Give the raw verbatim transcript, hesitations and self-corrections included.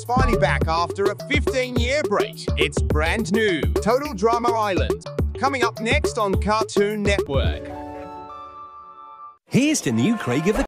It's finally back after a fifteen-year break. It's brand new. Total Drama Island. Coming up next on Cartoon Network. Here's to new Craig of the